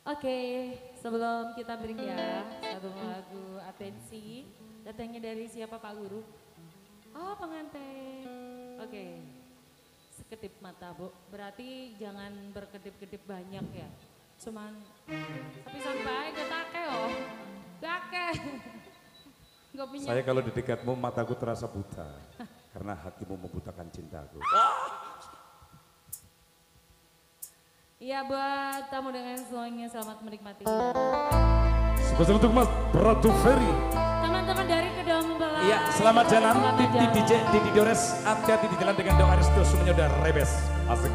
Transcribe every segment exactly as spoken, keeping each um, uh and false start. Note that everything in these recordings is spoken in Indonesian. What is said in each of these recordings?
Oke, sebelum kita beri ya satu lagu atensi, datangnya dari siapa Pak Guru? Oh pengantin. Oke, sekedip mata Bu, berarti jangan berkedip-kedip banyak ya. Cuman, tapi sampai ketake oh, gake. Saya kalau di dekatmu mataku terasa buta, karena hatimu membutakan cintaku. Iya buat tamu dengan semuanya selamat menikmati. Spesial untuk Mas Ratu Ferry. Teman-teman dari kedua mempelai. Iya, selamat jalan. Titi D J, Didi Dores, hati-hati di jalan dengan doa restu semuanya udah rebes. Asik.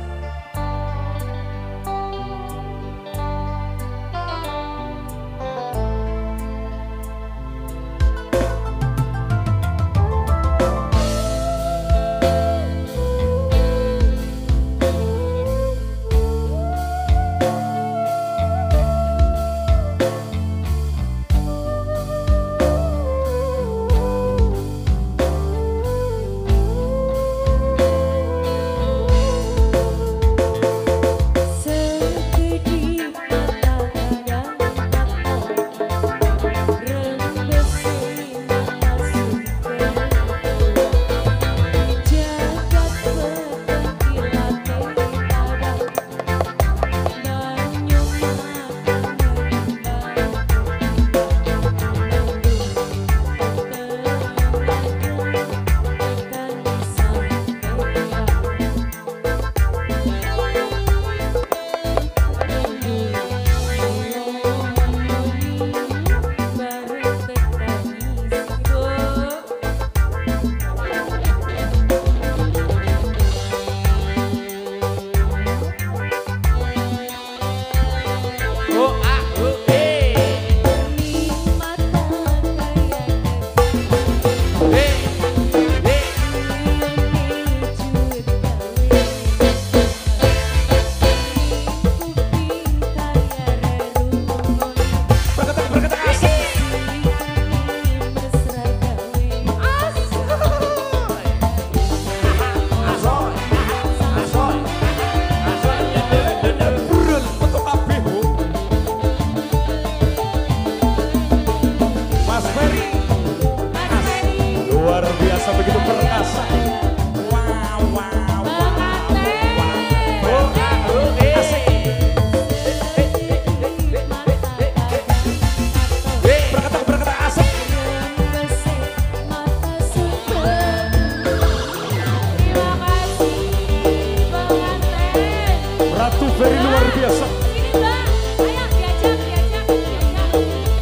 Very luar biasa. Ini Mbak, ayo diajak, diajak, diajak.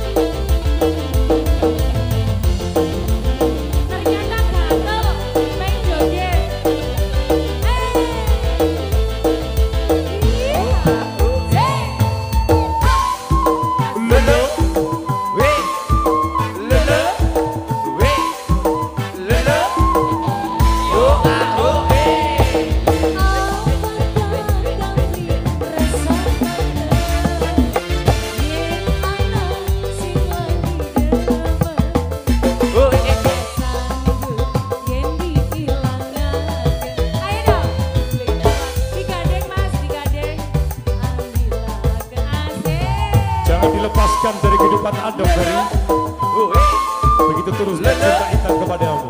Ternyata gatel, main joget. Eh, iya. Lele, we, lele, we, lele, oh ah oh eh. Jangan dilepaskan dari kehidupan Anda, Ferry. Begitu terus cinta kita kepadamu.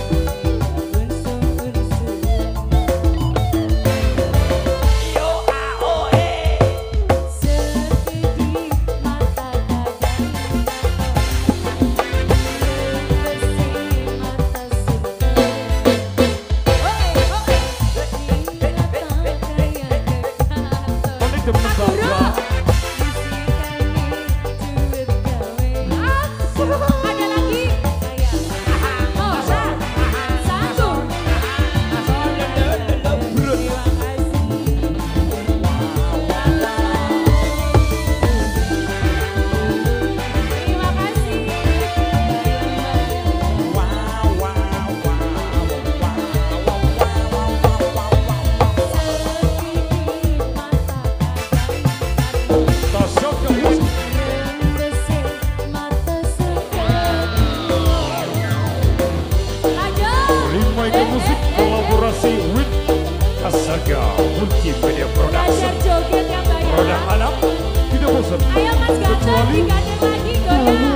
Yo, ah, Tasyoka Musik. Lima Ika Musik kolaborasi with Asaga Multimedia Production. Joget yang banyak. Produk anak tidak bosan Ayo Mas Ganteng, kecuali digandeng lagi goyang.